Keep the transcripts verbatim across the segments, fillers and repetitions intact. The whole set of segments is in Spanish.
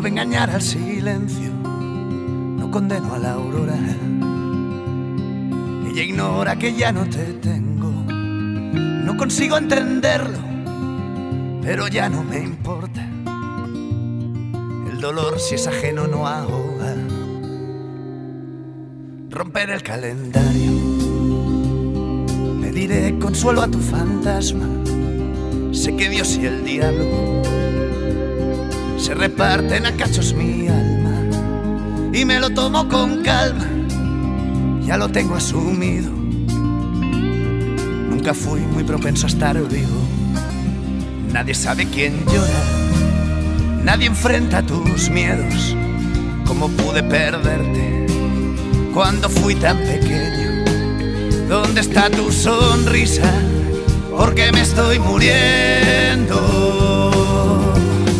sirve engañar al silencio, no condeno a la aurora. Ella ignora que ya no te tengo, no consigo entenderlo, pero ya no me importa. El dolor, si es ajeno, no ahoga. Romper el calendario, pediré consuelo a tu fantasma. Sé que Dios y el diablo se reparten a cachos mi alma, y me lo tomo con calma, ya lo tengo asumido. Nunca fui muy propenso a estar vivo. Nadie sabe quién llora, nadie enfrenta tus miedos. ¿Cómo pude perderte cuando fui tan pequeño? ¿Dónde está tu sonrisa? Porque me estoy muriendo.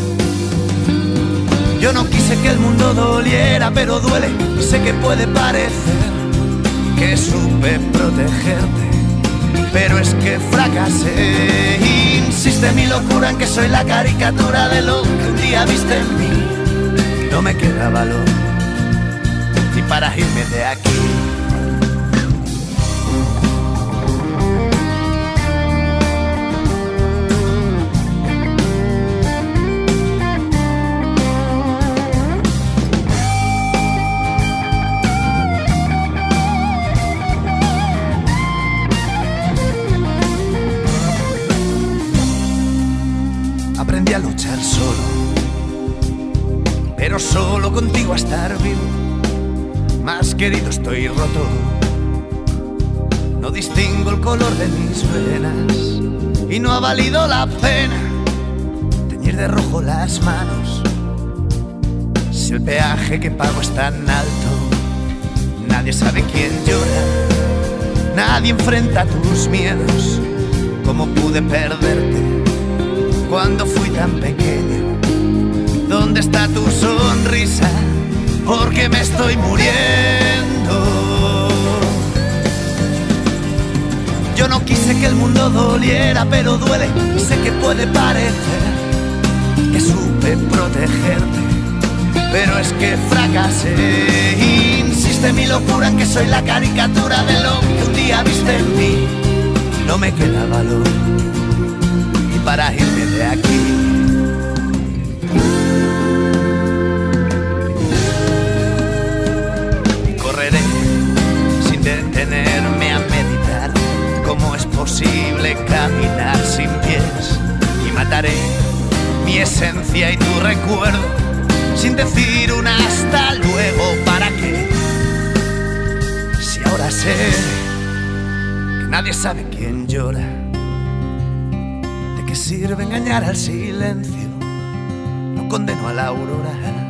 Yo no quise que el mundo doliera, pero duele, y sé que puede parecer que supe protegerte, pero es que fracasé. Insiste mi locura en que soy la caricatura de lo que un día viste en mí. No me queda valor ni para irme de aquí. Aprendí a luchar solo, pero solo contigo a estar vivo. Más querido estoy roto, no distingo el color de mis venas, y no ha valido la pena teñir de rojo las manos. Si el peaje que pago es tan alto, nadie sabe quién llora, nadie enfrenta tus miedos. ¿Cómo pude perderte cuando fui tan pequeño? ¿Dónde está tu sonrisa? Porque me estoy muriendo. Yo no quise que el mundo doliera, pero duele, y sé que puede parecer que supe protegerte, pero es que fracasé. Insiste mi locura en que soy la caricatura de lo que un día viste en mí. No me queda valor ni para irme de aquí. Detenerme a meditar cómo es posible caminar sin pies, y mataré mi esencia y tu recuerdo sin decir un hasta luego. ¿Para qué? Si ahora sé que nadie sabe quién llora. ¿De qué sirve engañar al silencio? No condeno a la aurora.